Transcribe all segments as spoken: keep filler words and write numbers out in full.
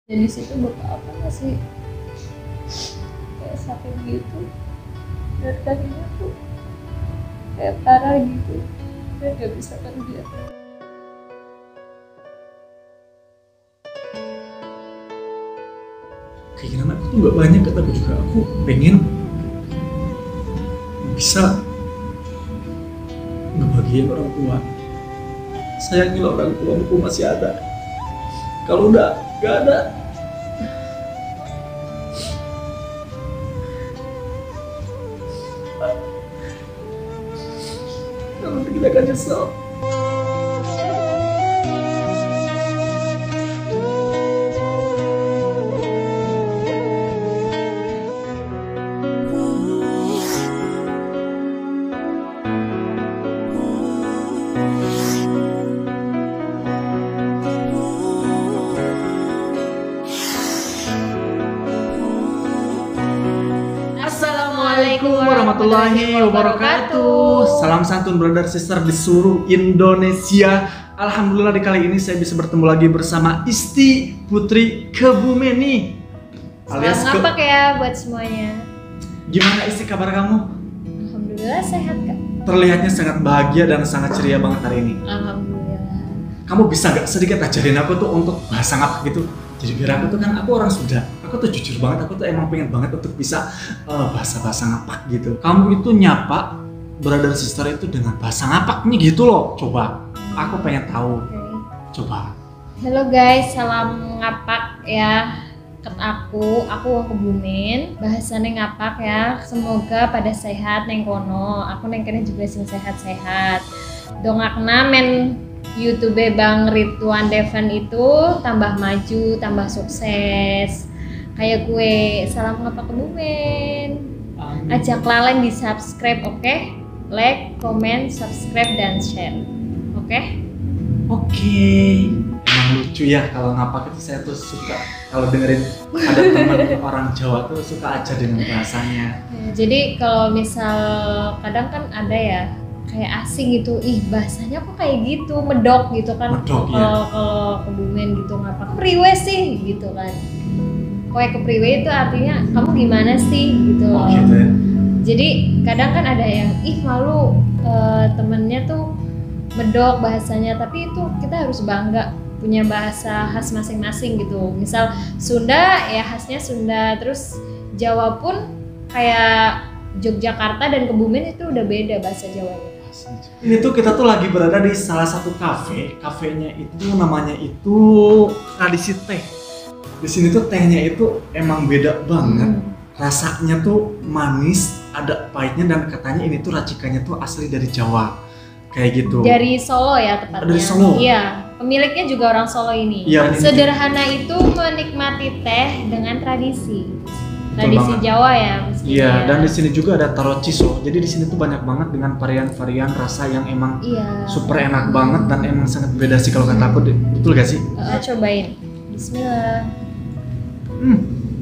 Jadi situ bapak apa masih kayak sakit gitu, dan kakinya tuh kayak parah gitu, dan gak bisa kerja. Keinginan aku tuh gak banyak, tapi juga aku pengen bisa ngebahagiain orang tua, sayangin orang tua aku masih ada. Kalau udah gak ada, kalau kita akan nyesel. Assalamualaikum warahmatullahi wabarakatuh. Salam santun brother sister di seluruh Indonesia. Alhamdulillah di kali ini saya bisa bertemu lagi bersama Isti Putri Kebumeni. Alias ke... ngapak ya buat semuanya. Gimana Isti kabar kamu? Alhamdulillah sehat kak. Terlihatnya sangat bahagia dan sangat ceria banget hari ini. Alhamdulillah. Kamu bisa gak sedikit ajarin aku tuh untuk bahasa ngapak gitu? Jadi biar aku tuh kan aku orang Sunda, aku tuh jujur banget, aku tuh emang pengen banget untuk bisa uh, bahasa-bahasa ngapak gitu. Kamu itu nyapa brother sister itu dengan bahasa ngapaknya gitu loh, coba. Aku pengen tahu. Okay. Coba. Halo guys, salam ngapak ya. Ket aku, aku wong Kebumen. Bahasane ngapak ya. Semoga pada sehat neng kono. Aku neng kene juga sing sehat-sehat. Dongakna men YouTube Bang Ridwan Devan itu tambah maju, tambah sukses. Kayak gue, salam ngapak Kebumen. Ajak laleng di subscribe, oke? Okay? Like, comment, subscribe, dan share. Oke? Okay? Oke. Okay. Emang lucu ya kalau ngapak itu saya tuh suka kalau dengerin ada teman orang Jawa tuh suka aja dengan bahasanya. Ya, jadi kalau misal kadang kan ada ya kayak asing gitu, ih bahasanya kok kayak gitu, medok gitu kan. Medok, kalau ya. Kalau Kebumen gitu ngapak priwe sih gitu kan. Kayak kepriwe itu artinya kamu gimana sih gitu. Oh gitu ya. Jadi kadang kan ada yang ih malu uh, temennya tuh medok bahasanya, tapi itu kita harus bangga punya bahasa khas masing-masing gitu. Misal Sunda ya khasnya Sunda, terus Jawa pun kayak Yogyakarta dan Kebumen itu udah beda bahasa Jawanya. Ini tuh kita tuh lagi berada di salah satu kafe. Kafenya itu namanya itu Tradisi Teh. Di sini tuh tehnya itu emang beda banget. Hmm. Rasanya tuh manis, ada pahitnya, dan katanya ini tuh racikannya tuh asli dari Jawa. Kayak gitu. Dari Solo ya tepatnya. Dari Solo. Iya, pemiliknya juga orang Solo ini. Iya, sederhana ini. Itu menikmati teh dengan tradisi. Tradisi Jawa ya. Iya, ya. Dan di sini juga ada taro ciso. Jadi di sini tuh banyak banget dengan varian-varian rasa yang emang iya. super enak banget dan emang sangat beda sih kalau kata aku. Betul gak sih? Uh, cobain. Bismillah. Hmm.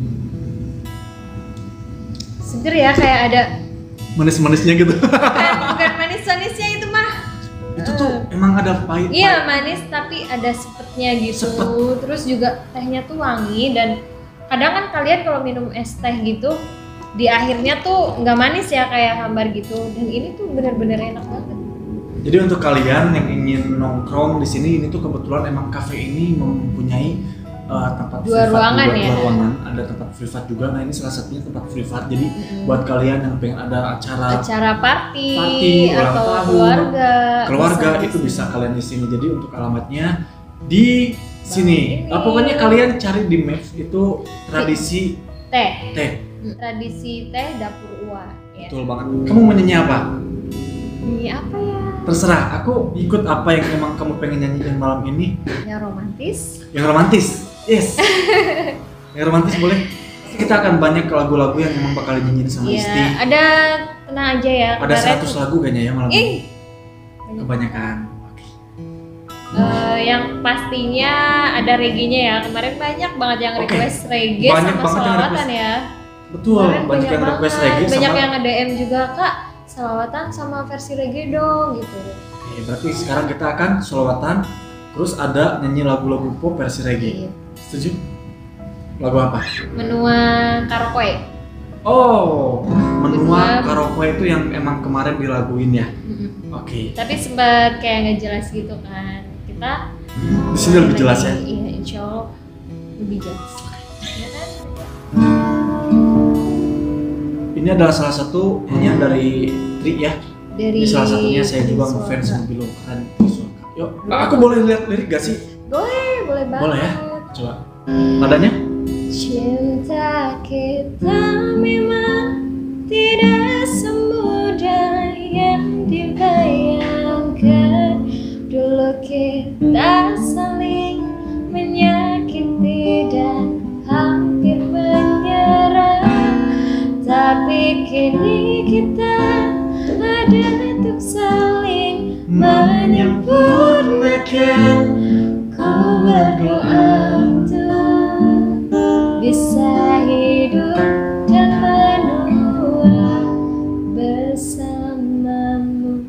Seger ya, kayak ada manis-manisnya gitu. Bukan, bukan manis-manisnya itu mah. Itu tuh uh, emang ada pahit. Iya, manis tapi ada sepetnya gitu. Sepet. Terus juga tehnya tuh wangi, dan kadang kan kalian kalau minum es teh gitu di akhirnya tuh nggak manis ya kayak hambar gitu, dan ini tuh benar-benar enak banget. Jadi untuk kalian yang ingin nongkrong di sini, ini tuh kebetulan emang kafe ini mempunyai uh, tempat dua privat ruangan juga, ya. Dua ruangan, ada tempat privat juga. Nah ini salah satunya tempat privat. Jadi mm-hmm. buat kalian yang pengen ada acara acara party, party atau tahun, keluarga, keluarga bisa itu bisa kalian di sini. Jadi untuk alamatnya di sini. Nah, pokoknya kalian cari di Maps itu tradisi teh. Teh. Tradisi teh dapur Uwa. Ya. Betul banget. Kamu mau nyanyi apa? Nyanyi apa ya? Terserah. Aku ikut apa yang emang kamu pengen nyanyiin malam ini. Yang romantis. Yang romantis. Yes. Yang romantis boleh. Kita akan banyak lagu-lagu yang emang bakal nyanyiin sama ya, Isti. Ada tenang aja ya. Ada seratus lagu kayaknya ya malam eh. ini. Kebanyakan. Uh, yang pastinya ada reggae-nya ya. Kemarin banyak banget yang request okay. reggae banyak sama salawatan ya. Betul, kemarin banyak yang request reggae. Banyak sama... yang nge-D M juga, Kak, salawatan sama versi reggae dong gitu. Oke, berarti sekarang kita akan salawatan, terus ada nyanyi lagu-lagu pop versi reggae. Iya. Setuju? Lagu apa? Menua Karaoke. Oh, Menua Menua- Karaoke itu yang emang kemarin dilaguin ya. Mm-mm. Oke. Tapi sempat kayak nggak jelas gitu kan. Kita Di sini lebih jelas ya. Iya, insya Allah lebih jelas. Ya kan? Ini adalah salah satu nyanyian dari Tri ya. Dari Ini salah satunya saya juga Suaka. ngefans sama Bilo keren Suaka. Yuk, aku boleh lihat lirik gak sih? Boleh, boleh banget. Boleh ya? Coba. Nadanya? Cinta kita memang tidak semudah yang dibayangkan. Dulu kita saling menyakiti dan hampir menyerah. Tapi kini kita ada untuk saling menyempurnakan. Ku berdoa untuk bisa hidup dan menua bersamamu.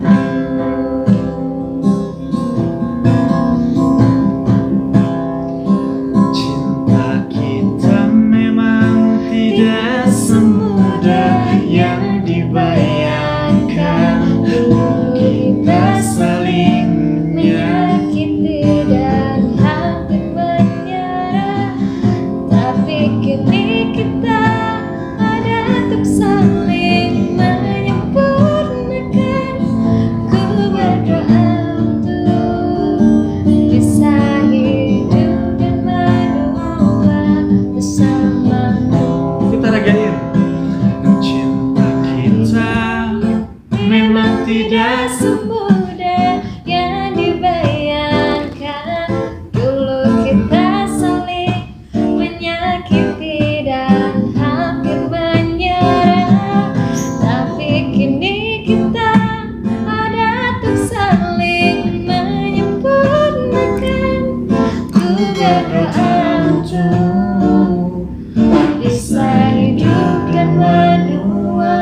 Cinta kita memang tidak semudah yang dibayangkan. Kita saling Menyakiti dan hampir menyerah. Tapi kini kita ada untuk saling menyempurnakan. Ku berdoa untuk bisa hidup dan menua bersamamu. kita ragain. Cinta kita memang tidak semudah yang dibayangkan. Dulu kita saling menyakiti dan hampir menyerah. Tapi kini kita ada untuk saling menyempurnakan. Ku berdoa untuk bisa hidup dan menua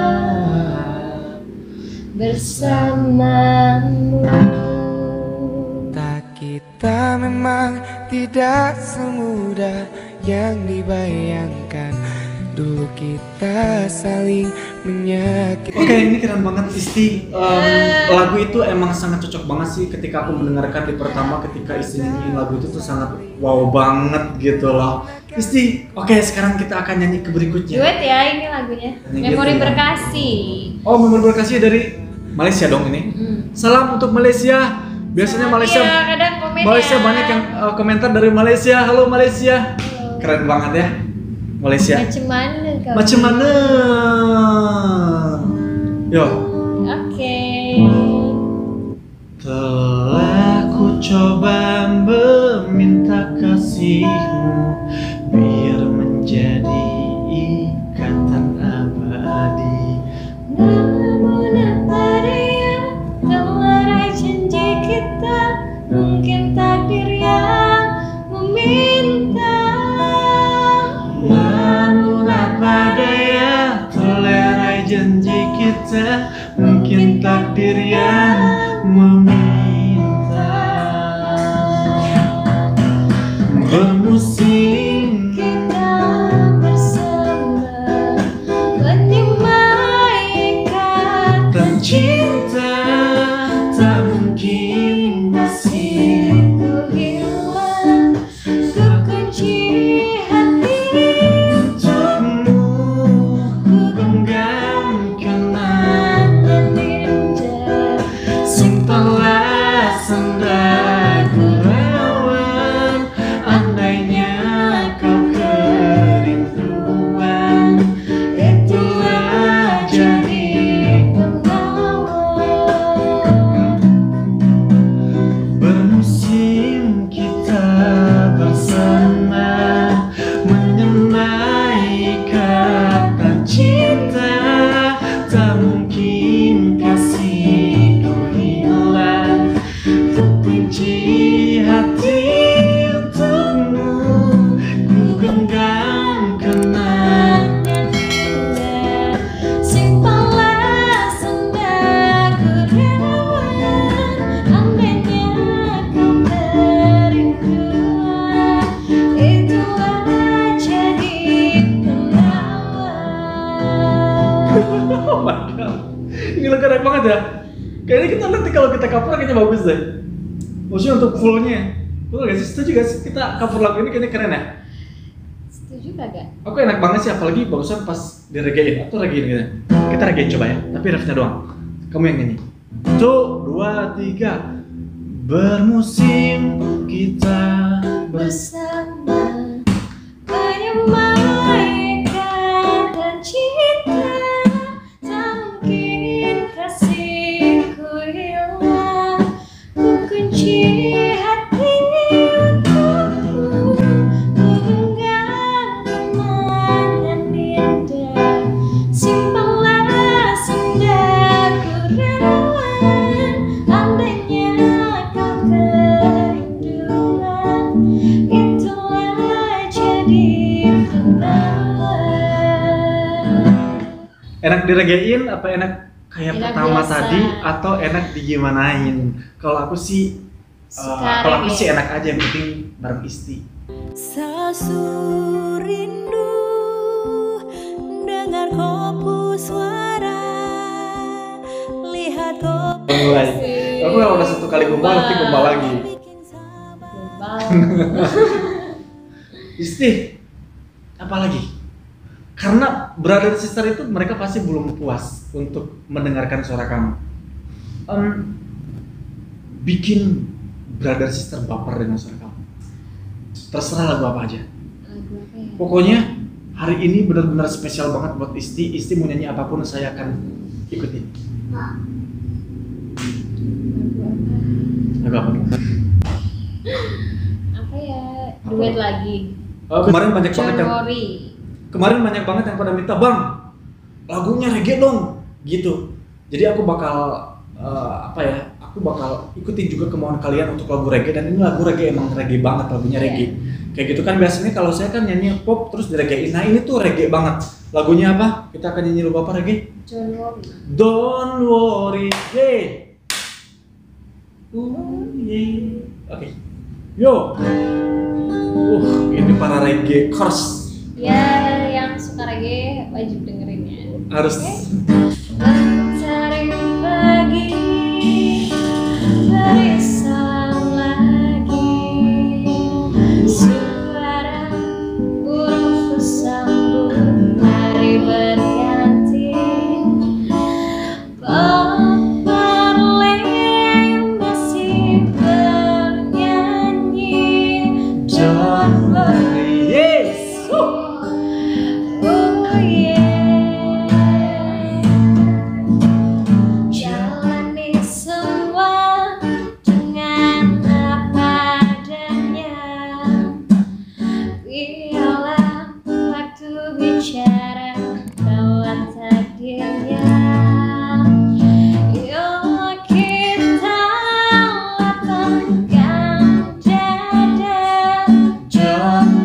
bersamamu. Tak kita memang tidak semudah yang dibayangkan. Dulu kita saling menyakiti. Oke, ini keren banget Isti. Em, lagu itu emang sangat cocok banget sih ketika aku mendengarkan di pertama ketika Isti nyanyiin lagu itu tuh sangat wow banget gitu loh. Isti, oke sekarang kita akan nyanyi ke berikutnya. Duet ya ini lagunya. Ini Memori gitu ya. Berkasih. Oh, memori berkasih dari Malaysia dong ini. Hmm. Salam untuk Malaysia. Biasanya Malaysia Iya, kadang komen Malaysia ya. banyak yang uh, komentar dari Malaysia. Halo Malaysia. Halo. Keren banget ya. Malaysia. Macam mana kau? Macam mana? Yo. Oke. Telah ku coba meminta kasihmu biar menjadi ikatan abadi. Namun apa daya melerai janji kita, mungkin takdir yang meminta. Namun apa daya terlerai janji kita, mungkin takdir yang meminta. Bermusim Kita bersama menyemai ikatan cinta tak mungkin basi. ku hilang, ku kunci hati. Untukmu ku genggam kenangan Dan indah enak banget ya. Kayaknya kita nanti kalau kita cover kayaknya bagus deh. Maksudnya untuk fullnya. Betul gak sih? Setuju gak sih kita cover lagu ini kayaknya keren ya? Setuju kagak? Aku enak banget sih, apalagi barusan pas diregein. Aku regein gitu. Kita regein coba ya, tapi refnya doang. Kamu yang nyanyi. Satu, dua, tiga. Bermusim kita bersama menyemaikan dan cinta, tak mungkin kasihku hilang. Ku kunci hati untukmu, ku genggam kenangan indah. Simpanlah sendaku relawan, andainya kau kerinduan, itulah jadi penawar. enak diregein apa enak kayak Enak pertama biasa. tadi atau enak digimanain? Kalau aku sih uh, Suka kalau aku reggae. sih enak aja, yang penting bareng Isti. Sasu rindu dengar kopu suara, lihat kopu Mulai. Aku kalau udah satu kali gombal nanti gombal lagi. bikin sabar. Global. Isti, apa lagi? Karena brother sister itu mereka pasti belum puas untuk mendengarkan suara kamu. Em, bikin brother sister baper dengan suara kamu. Terserah lagu apa aja. Lagu apa ya? Pokoknya hari ini benar-benar spesial banget buat Isti. Isti mau nyanyi apapun saya akan ikutin. Lagu apa? Lagu apa? Apa ya? Duet lagi. Oh, kemarin banyak banget yang Januari. kemarin banyak banget yang pada minta, bang lagunya reggae dong gitu. Jadi aku bakal eh, apa ya? Aku bakal ikutin juga kemauan kalian untuk lagu reggae, dan ini lagu reggae emang reggae banget, lagunya Iya. reggae. Kayak gitu kan biasanya kalau saya kan nyanyi pop terus direggaein. Nah ini tuh reggae banget. Lagunya apa? Kita akan nyanyi lagu apa reggae? Januari. Don't worry, yeah. Oh, yeah. Oke. Yo. Uh, ini para reggae kers. Ya, yang suka reggae wajib dengerinnya. Harus. Mencari pagi, berisau lagi, suara burung bersambung, mari berganti, peperlem masih bernyanyi. Don't worry, Yes. Uh. oh yeah. Jalani semua dengan apa adanya. Biarlah waktu bicara lewat takdirnya. Yuk kita lapangkan dada. Don't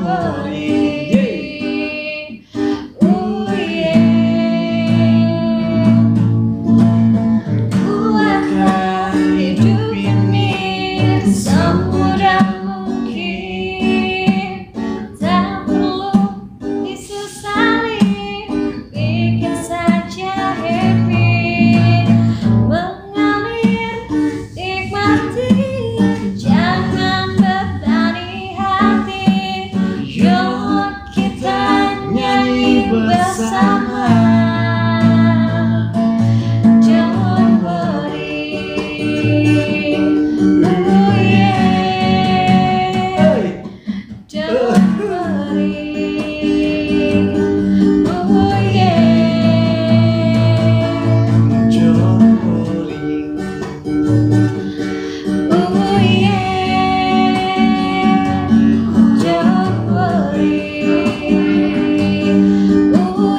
worry, oh yeah. Ku akan hidup ini semudah mungkin, tak perlu disesali, bikin saja happy, mengalir nikmati, jangan bebani hati. Yuk kita nyanyi bersama. Don't worry, oh yeah. Don't worry, oh yeah. Don't worry. Oh yeah. Don't worry, oh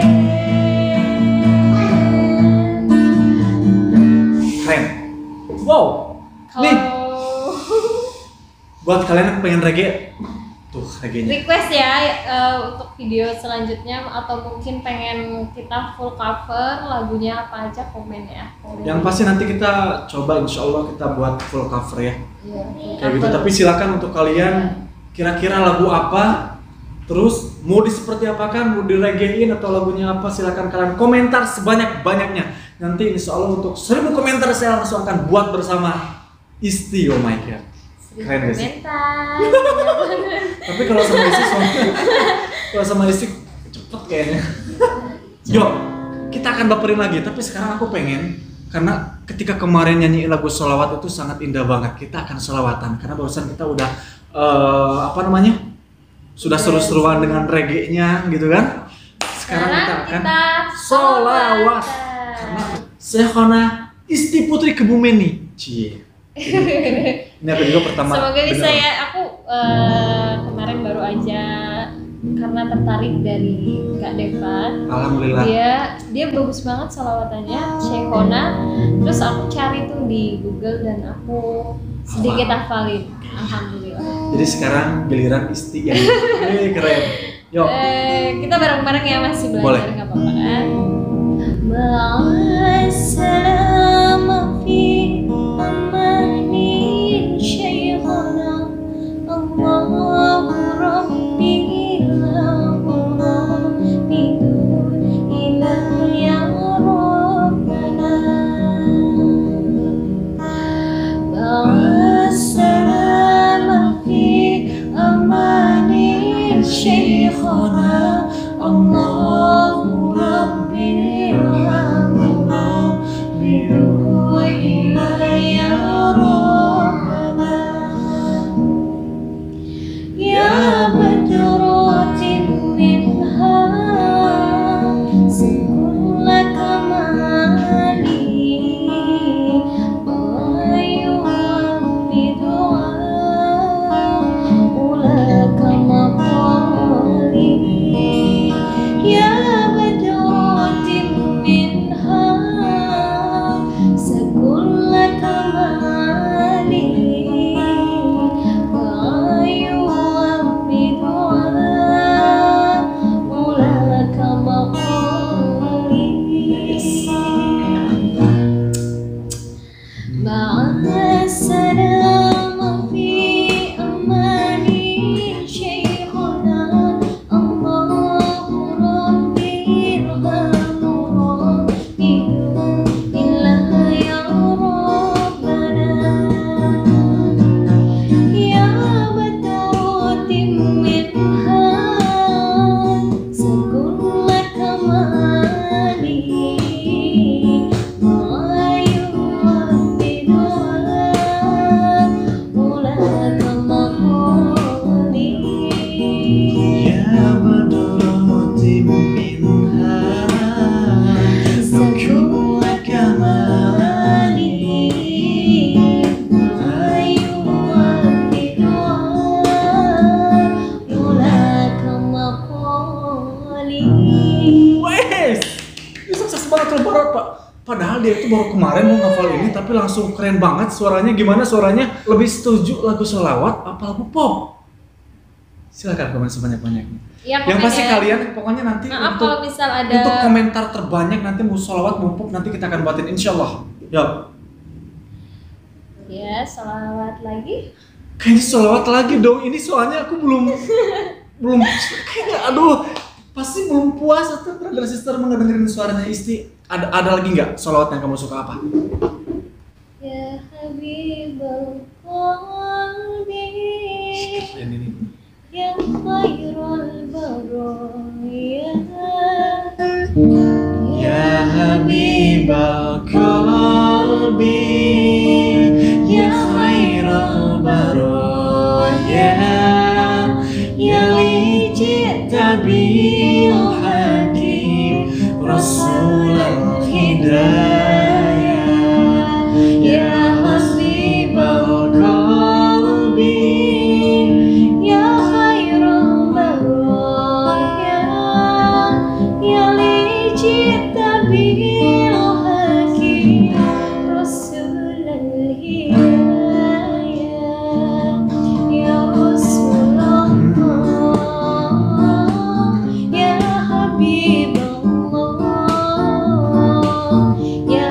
yeah. Keren. Wow. Nih, Kalau buat kalian yang pengen reggae, tuh reggae-nya. request ya eh, untuk video selanjutnya, atau mungkin pengen kita full cover lagunya apa aja, komen ya. Komen. Yang pasti nanti kita coba, insya Allah kita buat full cover ya. Iya, full Kayak gitu. cover. Tapi silakan untuk kalian kira-kira lagu apa, terus mau di seperti apakan, mau di reggaein atau lagunya apa, silakan kalian komentar sebanyak-banyaknya. Nanti insya Allah untuk seribu komentar saya langsung akan buat bersama Isti. Oh my god, keren gak sih? Komentar. Tapi kalau sama Isti, sama, kalau sama Isti cepet kayaknya. Yuk, kita akan baperin lagi. Tapi sekarang aku pengen, karena ketika kemarin nyanyi lagu sholawat itu sangat indah banget. Kita akan sholawatan, karena barusan kita udah uh, apa namanya, sudah seru-seruan dengan reggae-nya gitu kan. Sekarang kita akan sholawat karena Syekhona Isti Putri Kebumen nih. Cie. Ini aku juga pertama. Semoga bisa dengar. ya. Aku uh, kemarin baru aja karena tertarik dari Kak Devan. Alhamdulillah. Dia dia bagus banget solawatannya Syekhona. Terus aku cari tuh di Google dan aku sedikit hafalin. Alhamdulillah. Jadi sekarang giliran Isti yang eh, keren. Yuk. Eh, kita bareng-bareng ya, masih Boleh. belajar nggak apa-apa kan? Ma'assalama fi amanin syekhana Allahu Rabbi la bidun ila ya Rabbana Ma'assalama fi amanin syekhana Allahu Rabbi irhamna bidun ila ya Rabbana Ya badratin minha sekulla kamali Ayu bidua ulaka maqali Ya badratin minha sekulla kamali Ayu bidua ulaka maqali Ma'assalama fi amani syekhana Allahu Rabbi irhamna illa ya Rabbana Ya badratin minha sekulla kamali Ya badratin minha sekulla kamali Wes, ini sukses banget loh baru Pak. Padahal dia itu baru kemarin mau ngafal ini, tapi langsung keren banget suaranya. Gimana suaranya? Lebih setuju lagu sholawat apa lagu pop? Silakan komen sebanyak-banyaknya. Ya, Yang komen pasti ya. kalian pokoknya nanti Maaf untuk kalau misal ada untuk komentar terbanyak nanti mau sholawat mau pop nanti kita akan buatin insya Allah. Ya, ya salawat lagi. kayaknya sholawat lagi dong. Ini soalnya aku belum belum kayaknya aduh pasti belum puas atau brother sister mendengarin suaranya Isti. Ada ada lagi nggak sholawat yang kamu suka apa? Ya Habibul Qalbi Yang ini. Ya khairul baraya Ya Habibal Qalbi Ya khairal baraya Ya li ji'ta bil hakim Rasulal hidayah Ya Habibal Qalbi Ya khairul baraya Ya li ji'ta bil hakim Rasulal hidayah Ya Rasulullah Ya Habibullah Ya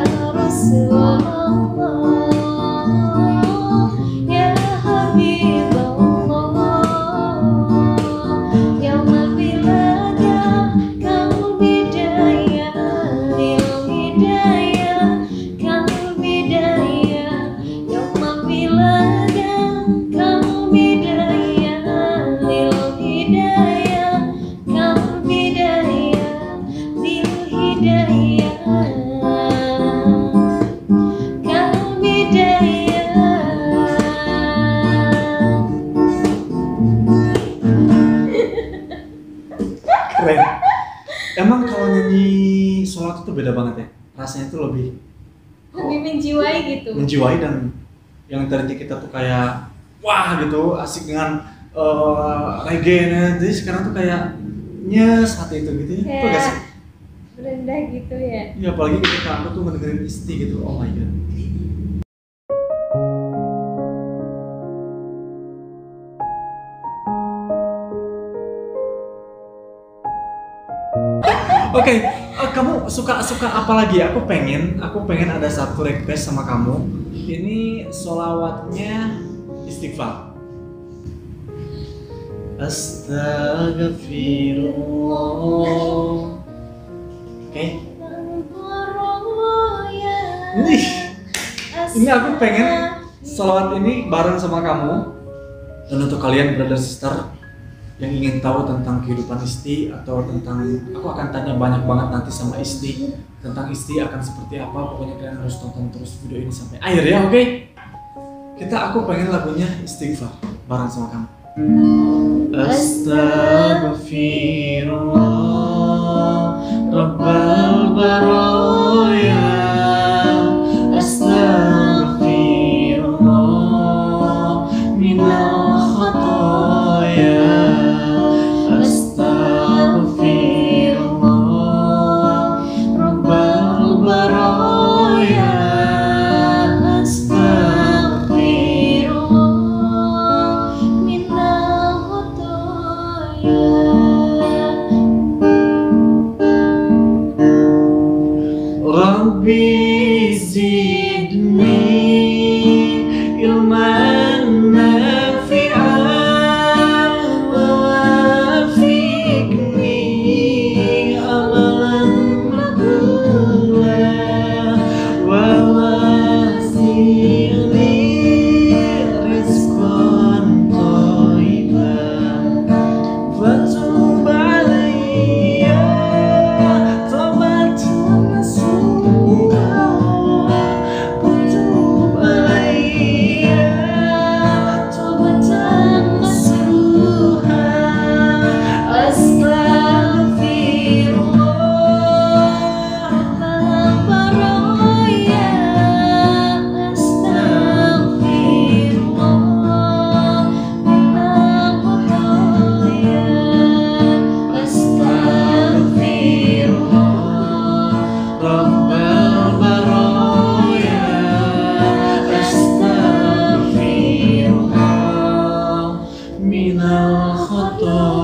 Keren. Emang kalau nyanyi sholat itu beda banget ya? Rasanya itu lebih Lebih menjiwai gitu. menjiwai, dan yang tadinya kita tuh kayak wah gitu asik dengan uh, reggae-nya, jadi sekarang tuh kayak nyes hati itu gitu ya. Itu gak sih? Rendah gitu ya. Ya apalagi ketika aku tuh ngedengerin Isti gitu, oh my god. Oke, eh, kamu suka suka apa lagi? Aku pengen, aku pengen ada satu request sama kamu. Ini solawatnya istighfar. Astagfirullah. Oke. Wih, ini aku pengen solawat ini bareng sama kamu. Dan untuk kalian brother sister yang ingin tahu tentang kehidupan Isti atau tentang, aku akan tanya banyak banget nanti sama Isti tentang Isti akan seperti apa. Pokoknya kalian harus tonton terus video ini sampai akhir ya, oke? Kita, aku pengen lagunya Istighfar bareng sama kamu. Astaghfirullah Rabbal baraya, Astaghfirullah minal khataya, Astaghfirullah Rabbal baraya, Astaghfirullah minal khataya. Rabbi zidni ilman nafi'an wa wafiqni amalan maqbulan wa wasi'li rizqan thayyiban fatub alayya tawbatan nasuha, fatub alayya tawbatan nasuha. Astaghfirullah Rabbal baraya, Astaghfirullah minal khataya, Astaghfirullah Rabbal baraya, Astaghfirullah minal khataya.